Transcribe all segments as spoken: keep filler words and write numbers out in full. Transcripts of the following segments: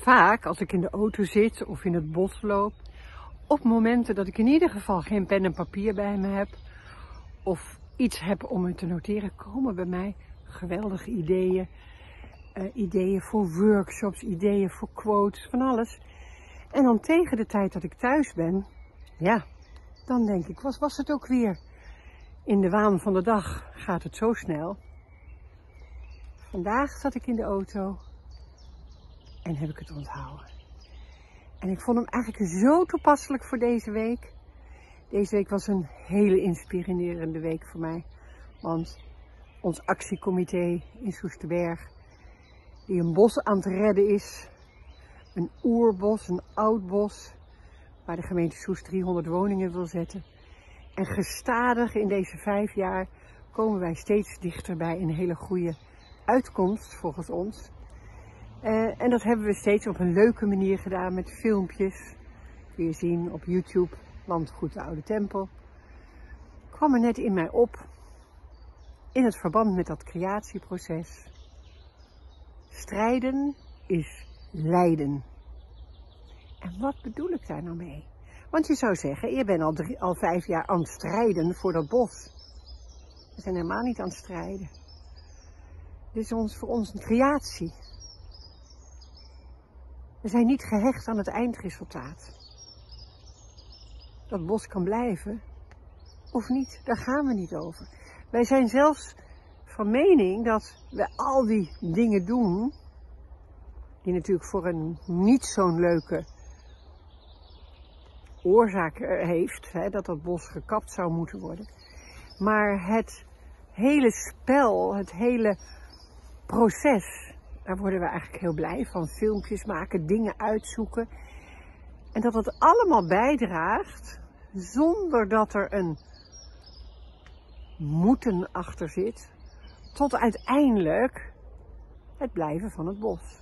Vaak als ik in de auto zit of in het bos loop, op momenten dat ik in ieder geval geen pen en papier bij me heb of iets heb om me te noteren, komen bij mij geweldige ideeën. Uh, ideeën voor workshops, ideeën voor quotes, van alles. En dan tegen de tijd dat ik thuis ben, ja, dan denk ik, was, was het ook weer. In de waan van de dag gaat het zo snel. Vandaag zat ik in de auto en heb ik het onthouden. En ik vond hem eigenlijk zo toepasselijk voor deze week. Deze week was een hele inspirerende week voor mij. Want ons actiecomité in Soesterberg, die een bos aan het redden is. Een oerbos, een oud bos, waar de gemeente Soest driehonderd woningen wil zetten. En gestadig in deze vijf jaar komen wij steeds dichter bij een hele goede uitkomst volgens ons. Uh, en dat hebben we steeds op een leuke manier gedaan met filmpjes. Kun je zien op YouTube, Landgoed de Oude Tempel. Kwam er net in mij op, in het verband met dat creatieproces. Strijden is lijden. En wat bedoel ik daar nou mee? Want je zou zeggen, je bent al, drie, al vijf jaar aan het strijden voor dat bos. We zijn helemaal niet aan het strijden. Dit is ons, voor ons een creatie. We zijn niet gehecht aan het eindresultaat. Dat bos kan blijven, of niet, daar gaan we niet over. Wij zijn zelfs van mening dat we al die dingen doen, die natuurlijk voor een niet zo'n leuke oorzaak heeft, hè, dat dat bos gekapt zou moeten worden. Maar het hele spel, het hele proces, daar worden we eigenlijk heel blij van. Filmpjes maken, dingen uitzoeken. En dat het allemaal bijdraagt, zonder dat er een moeten achter zit, tot uiteindelijk het blijven van het bos.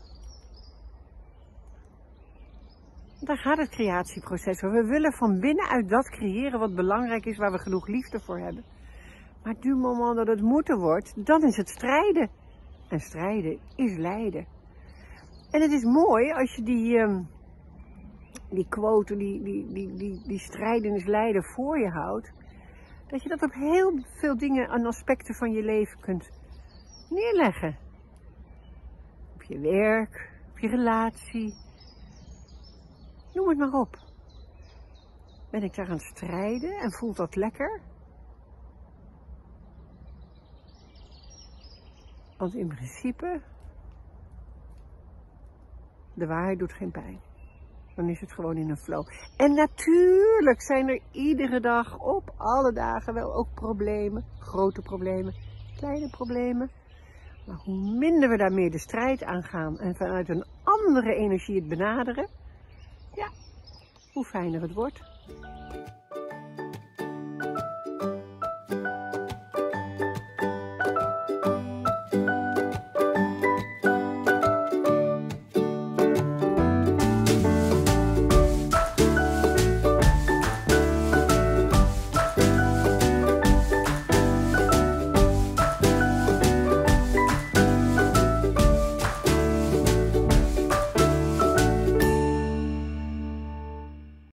Daar gaat het creatieproces over. We willen van binnenuit dat creëren wat belangrijk is, waar we genoeg liefde voor hebben. Maar du moment dat het moeten wordt, dan is het strijden. En strijden is lijden. En het is mooi als je die, um, die quote, die, die, die, die, die strijden is lijden voor je houdt. Dat je dat op heel veel dingen en aspecten van je leven kunt neerleggen. Op je werk, op je relatie. Noem het maar op. Ben ik daar aan het strijden en voelt dat lekker? Want in principe, de waarheid doet geen pijn. Dan is het gewoon in een flow. En natuurlijk zijn er iedere dag, op alle dagen, wel ook problemen. Grote problemen, kleine problemen. Maar hoe minder we daarmee de strijd aangaan en vanuit een andere energie het benaderen, ja, hoe fijner het wordt.